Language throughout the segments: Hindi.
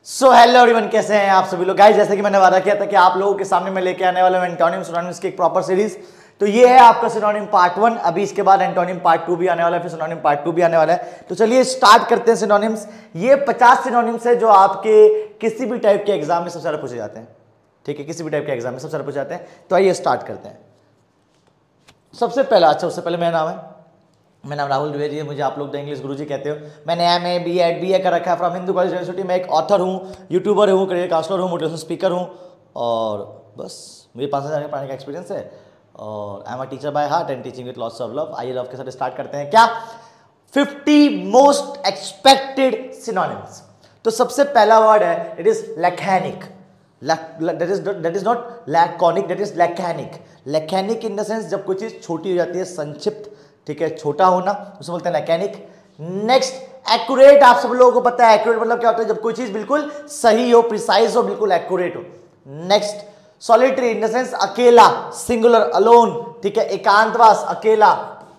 सो हेलो एवरीवन, कैसे हैं आप सभी लोग। गाइस, जैसे कि मैंने वादा किया था कि आप लोगों के सामने मैं लेके आने वाला हूं एंटोनिम सिनोनिम्स की एक प्रॉपर सीरीज। तो ये है आपका सिनोनिम पार्ट 1। अभी इसके बाद एंटोनिम पार्ट 2 भी आने वाला है, फिर सिनोनिम पार्ट 2 भी आने वाला है। तो चलिए स्टार्ट करते हैं सिनोनिम्स। ये 50 सिनोनिम्स है जो आपके किसी भी टाइप के एग्जाम में सबसे ज्यादा पूछे जाते हैं। ठीक है, किसी भी टाइप के एग्जाम में सबसे ज्यादा पूछे जाते हैं। तो आइए स्टार्ट करते हैं। सबसे पहला, उससे पहले मेरा नाम राहुल द्विवेदी है। मुझे आप लोग द इंग्लिश गुरुजी कहते हो। मैंने MA BA कर रखा है फ्रॉम हिंदू कॉलेज यूनिवर्सिटी। मैं एक ऑथर हूँ, यूट्यूबर हूँ, करियर काउंसलर हूँ, मोटिवेशनल स्पीकर हूँ और बस मेरे 5 हजार पढ़ाने का एक्सपीरियंस है। और I am a teacher by heart and teaching with lots of love. आइए लव के साथ स्टार्ट करते हैं। क्या 50 मोस्ट एक्सपेक्टेड सिनोनिम्स। तो सबसे पहला वर्ड है, it is laconic. that is not laconic, that is laconic. laconic in the sense जब कोई चीज छोटी हो जाती है, संक्षिप्त, ठीक है, छोटा होना, उसे बोलते हैं लैकोनिक। Next, accurate. आप सब लोगों को पता है एक्यूरेट मतलब क्या होता है, जब कोई चीज बिल्कुल सही हो, प्रिसाइज हो, बिल्कुल एक्यूरेट हो। Next, solitary in the sense अकेला, सिंगुलर, अलोन, ठीक है, एकांतवास, अकेला,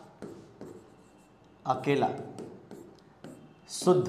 शुद्ध।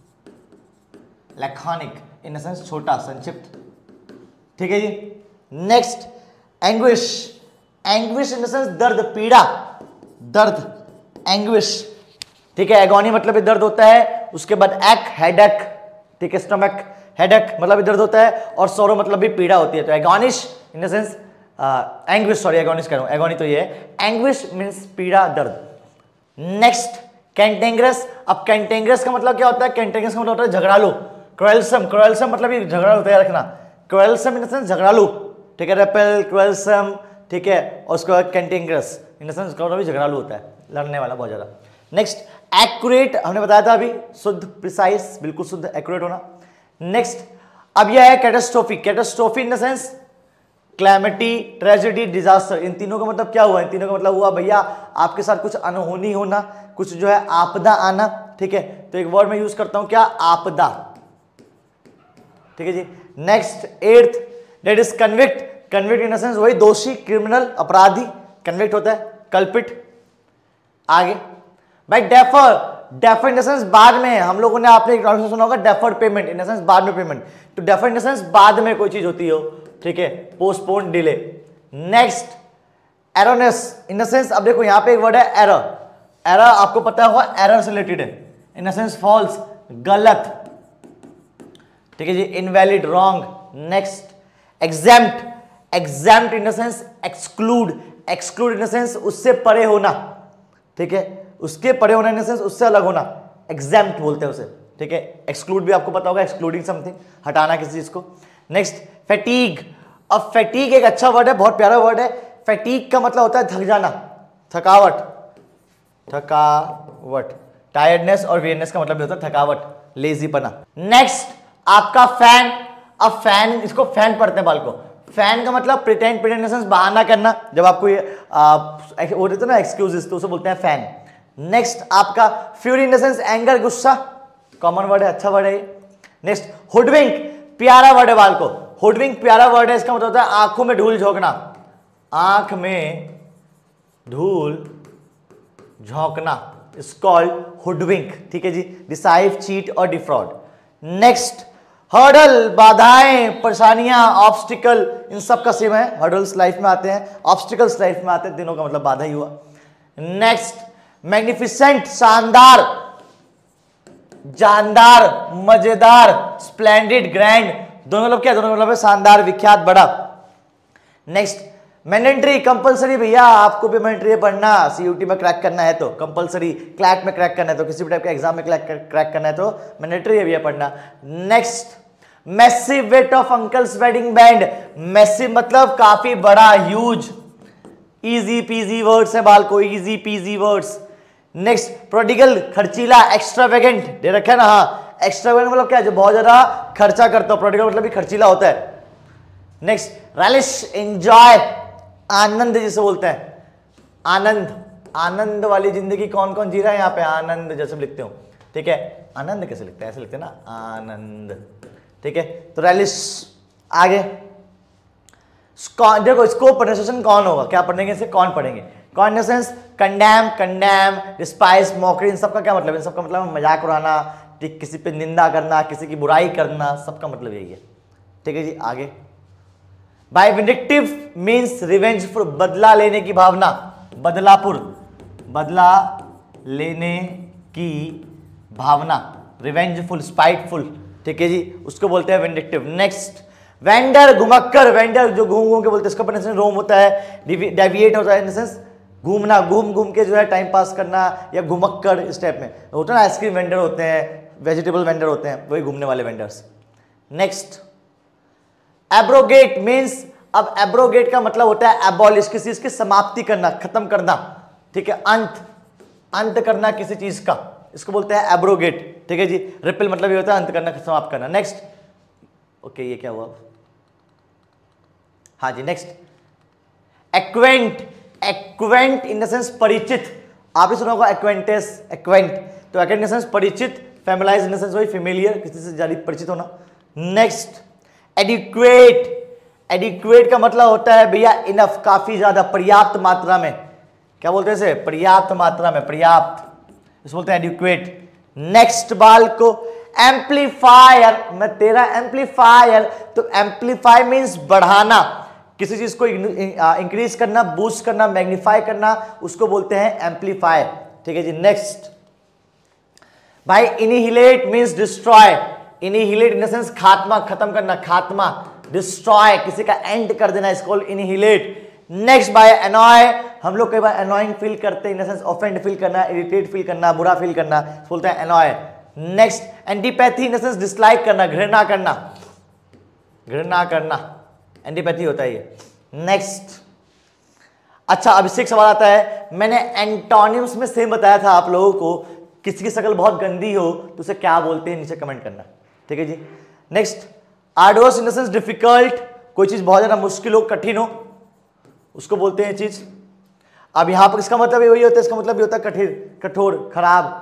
लैकोनिक इन द सेंस छोटा, संक्षिप्त, ठीक है जी। Next, anguish. Anguish in the sense दर्द, पीड़ा, दर्द, एंग्विश, ठीक है। एगोनी मतलब दर्द होता है। उसके बाद हेडेक, ठीक है, स्टमक, हेडेक मतलब दर्द होता है। और सोरो मतलब भी पीड़ा होती है। तो agonise in the sense anguish, sorry agonise कह रहा हूं, एगोनी तो ये है। एंग्विश मींस पीड़ा, दर्द। Next, cantankerous. अब कैंटेंग्रस का मतलब क्या होता है? कैंटेंग्रस का मतलब होता है झगड़ालू। क्रोएलसम, क्रोएलसम मतलब ये झगड़ा होता है, रखना। क्रोएलसम इन द सेंस झगड़ालू, ठीक है, रेपेल, क्रोएलसम, ठीक है। और उसके बाद कैंटेंग्रस इन द सेंस भी झगड़ालू होता है, लड़ने वाला बहुत ज्यादा। नेक्स्ट, एक्यूरेट, हमने बताया था अभी, शुद्ध, प्रिसाइज, बिल्कुल शुद्ध, एक्यूरेट होना। नेक्स्ट, अब यह है catastrophe. Catastrophe in the sense calamity, tragedy, disaster. इन तीनों का मतलब क्या हुआ? इन तीनों का मतलब हुआ भैया आपके साथ कुछ अनहोनी होना, कुछ जो है आपदा आना, ठीक है। तो एक वर्ड में यूज करता हूं, क्या? आपदा, ठीक है जी। Next, eighth, that is convict. Convict in the sense वही दोषी, क्रिमिनल, अपराधी, कन्विक्ट होता है, कल्पिट। आगे भाई, defer. Defer in the sense बाद में, हम लोगों ने, आपने एक सुना होगा deferred payment, in the sense बाद में पेमेंट। तो डेफर इन द सेंस बाद में कोई चीज होती हो, ठीक है, postpone, delay. Next, erroneous in the sense, अब देखो यहां पे एक वर्ड है एरर। एरर आपको पता होगा, एरर से रिलेटेड है, इन द सेंस फॉल्स, गलत, ठीक है जी, invalid, wrong. Next, exempt. Exempt in the sense exclude. Exclude in the sense उससे परे होना, ठीक है, उसके परे होना इन द सेंस उससे अलग होना, एग्जेम्प्ट बोलते हैं उसे, ठीक है। एक्सक्लूड भी आपको पता होगा, एक्सक्लूडिंग समथिंग, हटाना किसी चीज को। Next, fatigue. अब फैटीग एक अच्छा वर्ड है, बहुत प्यारा वर्ड है। फैटीग का मतलब होता है थक जाना, थकावट, थकावट, टायर्डनेस और वीयरनेस का मतलब भी होता है थकावट, लेजीपना। नेक्स्ट, आपका फैन। अब फैन, इसको फैन पढ़ते हैं बाल को। फैन का मतलब प्रिटेंड, बहाना करना, जब आपको ये वो देते ना एक्सक्यूजेस, तो उसे बोलते हैं फैन। नेक्स्ट, आपका fury in the sense anger, गुस्सा, कॉमन वर्ड है, अच्छा वर्ड है ये। नेक्स्ट, हुडविंक, प्यारा वर्ड है बाल को। हुडविंक प्यारा वर्ड है, इसका मतलब होता है आंखों में धूल झोंकना, आंख में धूल झोंकना, इट्स कॉल्ड हुडविंक, ठीक है जी। डिसाइव, चीट और डिफ्रॉड। नेक्स्ट, हर्डल, बाधाएं, परेशानियां, ऑब्स्टिकल, इन सब का सेम है। हर्डल्स लाइफ में आते हैं, ऑब्स्टिकल्स लाइफ में आते हैं, तीनों का मतलब बाधा ही हुआ। नेक्स्ट, मैग्निफिसेंट, शानदार, जानदार, मजेदार, स्प्लेंडिड, ग्रैंड, दोनों मतलब क्या? दोनों मतलब है शानदार, विख्यात, बड़ा। Next, mandatory, compulsory. भैया आपको भी मैंडेटरी पढ़ना, CUT में क्रैक करना है तो कंपलसरी, क्लैट में क्रैक करना है तो, किसी भी टाइप के एग्जाम में क्रैक करना है तो मैंडेटरी है भैया पढ़ना। Next, massive weight of uncles wedding band. Massive मतलब काफी बड़ा, ह्यूज। इजी पीजी वर्ड्स है बाल को, easy peasy words. Next, prodigal, खर्चीला, एक्स्ट्रावेगेंट, दे रखा है ना, हाँ। एक्स्ट्रावेगेंट मतलब क्या? जो बहुत ज्यादा खर्चा करता हो, प्रोडिगल मतलब भी खर्चीला होता है। नेक्स्ट, रैलिश, एंजॉय, आनंद जिसे बोलते हैं, आनंद, आनंद वाली जिंदगी कौन कौन जी रहा है यहाँ पे? आनंद जैसे लिखते हो, ठीक है। आनंद कैसे लिखते हैं? ऐसे लिखते हैं ना, आनंद, ठीक है। तो रैलिश। आगे देखो, इसको प्रोनाउंसिएशन कौन होगा, क्या पढ़ेंगे इसे? कौन पढ़ेंगे? कौन in the sense condemn, condemn, despise, mockery, इन सब का क्या मतलब? इन सब का मतलब मजाक उड़ाना, ठीक, किसी पे निंदा करना, किसी की बुराई करना, सबका मतलब यही है। ठीक है जी, आगे। बाय विंडिक्टिव मीन्स रिवेंजफुल, बदला लेने की भावना, बदलापुर, बदला लेने की भावना, रिवेंजफुल, स्पाइटफुल। ठीक है जी, उसको बोलते हैं विंडिक्टिव। नेक्स्ट, वेंडर, घुमक्कर, वेंडर जो घूम घूम के बोलते हैं, इसका प्रोनाउंसिएशन रोम होता है, डेविएट होता है, इन द सेंस घूमना, घूम घूम के जो है टाइम पास करना, या घुमक्कर इस टाइप में होता है ना। आइसक्रीम वेंडर होते हैं, वेजिटेबल वेंडर होते हैं, वही घूमने वाले वेंडर्स। नेक्स्ट, एब्रोगेट मीन्स, अब एब्रोगेट का मतलब होता है एबॉलिश, किसी चीज की समाप्ति करना, खत्म करना। ठीक है, अंत करना किसी चीज का, इसको बोलते हैं एब्रोगेट। ठीक है जी, रिपेल मतलब ये होता है अंत करना, समाप्त करना। नेक्स्ट, ओके ये क्या हुआ, हाँ जी, next, acquaint, acquaint in the sense परिचित, आपने सुना होगा एक्वेंटेस, एक्वेंट, तो एक्वेंट इन द सेंस परिचित, फैमिलाइज इन द सेंस वही फेमिलियर, किसी से ज्यादा परिचित होना। नेक्स्ट, एडिक्वेट, एडिक्वेट का मतलब होता है भैया इनफ, काफी ज्यादा, पर्याप्त मात्रा में, क्या बोलते हैं इसे, पर्याप्त मात्रा में, पर्याप्त, इसको बोलते हैं एडिक्वेट। नेक्स्ट बाल को, एम्पलीफायर, मैं तेरा एम्पलीफायर, तो एम्पलीफाई मींस बढ़ाना, किसी चीज को इंक्रीज करना, बूस्ट करना, मैग्नीफाई करना, उसको बोलते हैं एम्पलीफाई। ठीक है जी, नेक्स्ट भाई, annihilate means destroy, annihilate in the sense खात्मा, खत्म करना, खात्मा, डिस्ट्रॉय, किसी का एंड कर देना, इसको इनिहिलेट। नेक्स्ट बाय अनॉय, हम लोग कई बार अनॉइंग फील करते हैं, in the sense offend feel करना, इरिटेट फील करना, बुरा फील करना, बोलते हैं annoy. Next, antipathy in the sense dislike करना, घृणा करना, घृणा करना, एंटीपैथी होता है ये। नेक्स्ट, अच्छा अब इससे एक सवाल आता है, मैंने एंटोनिम्स में सेम बताया था आप लोगों को, किसी की शक्ल बहुत गंदी हो तो उसे क्या बोलते हैं, नीचे कमेंट करना। ठीक है जी, next, arduous in the sense difficult, कोई चीज बहुत ज्यादा मुश्किल हो, कठिन हो, उसको बोलते हैं चीज। अब यहां पर इसका मतलब वही होता है, इसका मतलब भी होता है कठिन, कठोर, खराब।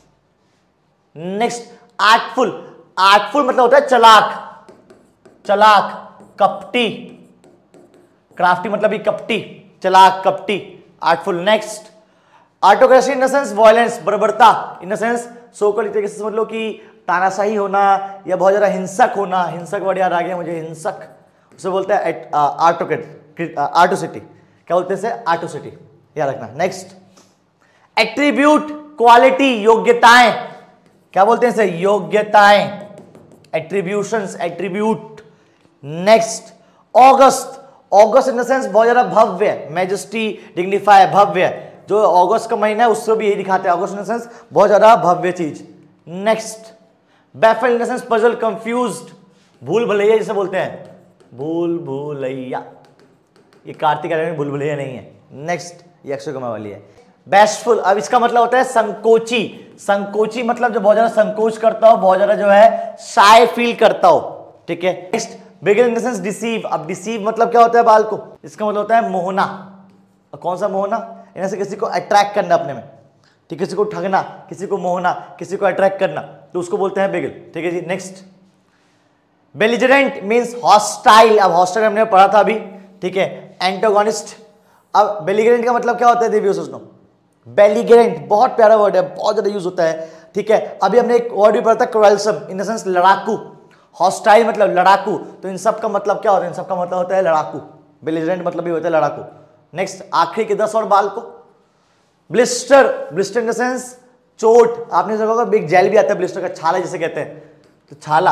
नेक्स्ट, आर्टफुल, आर्टफुल मतलब होता है चलाक, चलाक, कपटी, क्राफ्टी मतलब भी कपटी, चलाक, कपटी, artful. Next, autocracy in the sense violence, बर्बरता, in the sense so called तरीके से समझ लो कि तानाशाही होना या बहुत ज्यादा हिंसक होना, हिंसक वर्ड याद आ गया मुझे, हिंसक, उसे बोलते हैं आर्टोसिटी, क्या बोलते हैं इसे, आर्टोसिटी, याद रखना। नेक्स्ट, एट्रीब्यूट, क्वालिटी, योग्यताएं, क्या बोलते हैं इसे, योग्यताएं, attributions, attribute. Next, august, august in the sense बहुत ज्यादा भव्य, मैजेस्टी, डिग्निफाई, भव्य, जो अगस्त का महीना है उससे भी यही दिखाते हैं, अगस्त इन द सेंस बहुत ज्यादा भव्य चीज। Next, baffle in the sense puzzle, confused, भूल भुलैया जिसे बोलते हैं, भूल भुलैया, ये कार्तिक आर्यन में भूल भुलैया नहीं है। नेक्स्ट, ये अक्षय कुमार वाली है। बैशफुल, अब इसका मतलब होता है संकोची, संकोची मतलब जो बहुत ज्यादा संकोच करता हो, बहुत ज्यादा जो है शाय फील करता हो। ठीक है, next, beguile in the sense deceive, अब डिसीव मतलब क्या होता है बाल को, इसका मतलब होता है मोहना, कौन सा मोहना, इन्हें से किसी को अट्रैक्ट करना अपने में, ठीक, किसी को ठगना, किसी को मोहना, किसी को अट्रैक्ट करना, तो उसको बोलते हैं बिगिल। ठीक है जी, नेक्स्ट, बेलिजरेंट मींस हॉस्टाइल, अब हॉस्टाइल हमने पढ़ा था अभी। ठीक है, एंटागोनिस्ट, अब बेलिगरेंट का मतलब क्या होता है देवियो सोचना, बेलिगरेंट बहुत प्यारा वर्ड है, बहुत ज्यादा यूज होता है। ठीक है, अभी हमने एक वर्ड भी पढ़ा था क्रोएल्सम, इन द सेंस लड़ाकू, हॉस्टाइल मतलब लड़ाकू, तो इन सब का मतलब क्या होता है, इन सब का मतलब होता है लड़ाकू, बेलिजरेंट मतलब भी होता है लड़ाकू। नेक्स्ट, आखिरी के 10 और बाल को, blister, blister in the sense चोट, आपने देखा होगा बिग जेल भी आता है ब्लिस्टर का, छाला जिसे कहते हैं, तो छाला।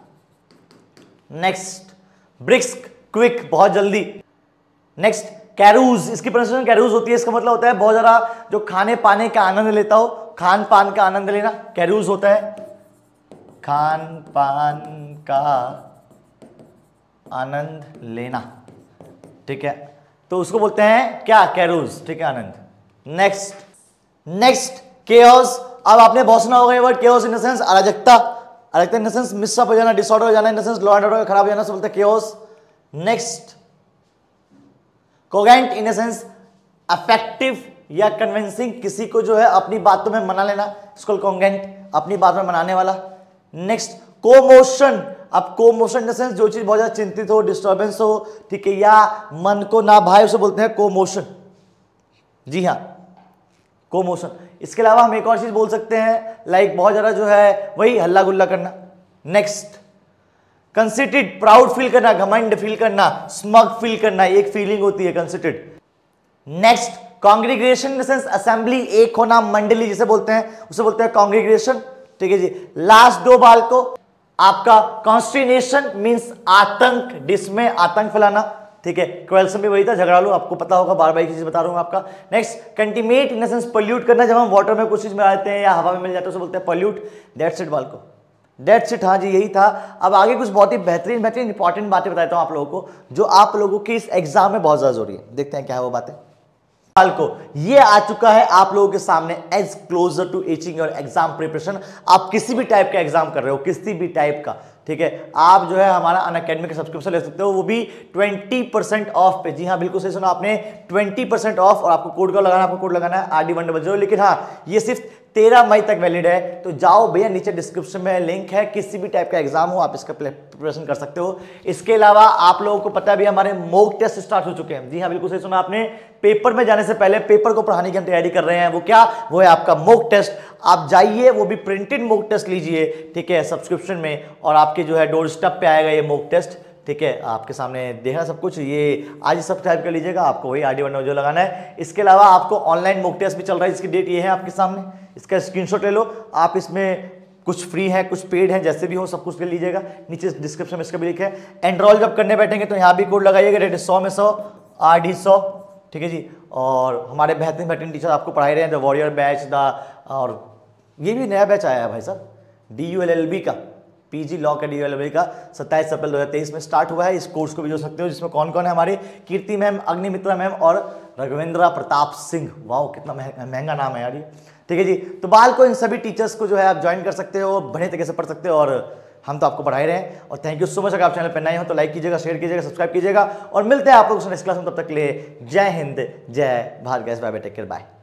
नेक्स्ट, ब्रिस्क, क्विक, बहुत जल्दी। नेक्स्ट, कैरूज, इसकी प्रोनाउंसिएशन कैरूज होती है, इसका मतलब होता है बहुत ज्यादा जो खाने पाने का आनंद लेता हो, खान पान का आनंद लेना, कैरूज होता है, खान पान का आनंद लेना। ठीक है, तो उसको बोलते हैं क्या, कैरूज। ठीक है, आनंद। नेक्स्ट, नेक्स्ट, केओस, अब आपने बहुत सुना होगा ये word chaos in the sense अराजकता, अराजकता इन द सेंस मिक्सअप हो जाना, डिसऑर्डर हो जाना, in the sense law and order खराब हो जाना, बोलते हैं chaos. Next, cogent in the sense affective या कन्विंसिंग, किसी को जो है अपनी बातों में मना लेना, इसको कोगेंट, अपनी बात में मनाने वाला। नेक्स्ट, कोमोशन, अब कोमोशन इन द सेंस जो चीज बहुत ज्यादा चिंतित हो, डिस्टर्बेंस हो, ठीक है, या मन को ना भाए, उसे बोलते हैं कोमोशन। जी हाँ, कोमोशन, इसके अलावा हम एक और चीज बोल सकते हैं, लाइक बहुत ज्यादा जो है वही हल्ला गुल्ला करना। नेक्स्ट, कंसिटेड, प्राउड फील करना, घमंड फील करना, स्मग फील करना, एक फीलिंग होती है conceited. Next, congregation in the sense assembly, एक होना, मंडली जिसे बोलते हैं उसे बोलते हैं कांग्रीगेशन, ठीक है जी। लास्ट दो बाल को आपका कॉन्स्टिनेशन मींस आतंक, डिसमें, आतंक फैलाना, ठीक है। क्वेल्सन भी वही था, झगड़ालू, आपको पता होगा, बार बार एक चीज बता रहा हूं आपका। Next, contaminate in the sense pollute करना, जब हम वाटर में कुछ चीज मिलाते हैं या हवा में मिल जाते हैं उसे बोलते हैं पोल्यूट। दैट्स इट बाल को, दैट्स इट, हाँ जी यही था। अब आगे कुछ बहुत ही बेहतरीन इंपॉर्टेंट बातें बताता हूं आप लोगों को, जो आप लोगों की इस एग्जाम में बहुत ज्यादा जरूरी है। देखते हैं क्या है वो बातें। साल को ये आ चुका है आप लोगों के सामने as closer to reaching your exam preparation. आप किसी भी टाइप का एग्जाम कर रहे हो, किसी भी टाइप का, ठीक है, आप जो है हमारा अनअकैडमी का सब्सक्रिप्शन ले सकते हो, वो भी 20% ऑफ पे। जी हाँ, बिल्कुल सही सुना आपने, 20% ऑफ। और आपको कोड का लगाना, आपको कोड लगाना है RD100। लेकिन हाँ, ये सिर्फ 13 मई तक वैलिड है। तो जाओ भैया, नीचे डिस्क्रिप्शन में लिंक है, किसी भी टाइप का एग्जाम हो आप इसका प्रिपरेशन कर सकते हो। इसके अलावा आप लोगों को पता है भी हमारे मॉक टेस्ट स्टार्ट हो चुके हैं। जी हाँ, बिल्कुल सही सुना आपने, पेपर में जाने से पहले पेपर को पढ़ाने की हम तैयारी कर रहे हैं। वो क्या, वो है आपका मॉक टेस्ट। आप जाइए, वो भी प्रिंटेड मॉक टेस्ट लीजिए, ठीक है, सब्सक्रिप्शन में, और आपके जो है डोर स्टेप पे आएगा ये मॉक टेस्ट, ठीक है, आपके सामने देखना सब कुछ। ये आज सब्सक्राइब कर लीजिएगा, आपको वही RD100 लगाना है। इसके अलावा आपको ऑनलाइन मॉक टेस्ट भी चल रहा है, इसकी डेट ये है आपके सामने, इसका स्क्रीनशॉट ले लो आप। इसमें कुछ फ्री है, कुछ पेड है, जैसे भी हो सब कुछ ले लीजिएगा। नीचे डिस्क्रिप्शन में इसका भी लिखा है। एनरोल जब करने बैठेंगे तो यहाँ भी कोड लगाइएगा, रेट 100 में 100 RD100, ठीक है जी। और हमारे बेहतरीन टीचर आपको पढ़ाई रहे हैं, द वॉरियर बैच, और ये भी नया बैच आया है भाई साहब, DULLB का, PG लॉ का DULLB का 27 अप्रैल 2023 में स्टार्ट हुआ है। इस कोर्स को भी जो सकते हो, जिसमें कौन कौन है हमारे, कीर्ति मैम, अग्निमित्रा मैम और रघुवेंद्र प्रताप सिंह। वाह, कितना महंगा नाम है यार ये, ठीक है जी। तो बाल को इन सभी टीचर्स को जो है आप ज्वाइन कर सकते हो, बढ़िया तरीके से पढ़ सकते हो, और हम तो आपको पढ़ाई रहे हैं। और थैंक यू सो मच। अगर आप चैनल पर नए हो तो लाइक कीजिएगा, शेयर कीजिएगा, सब्सक्राइब कीजिएगा, और मिलते हैं आप लोगों से नेक्स्ट क्लास में। तब तक के लिए Jai Hind, Jai Bharat, guys, bye bye, take care, bye.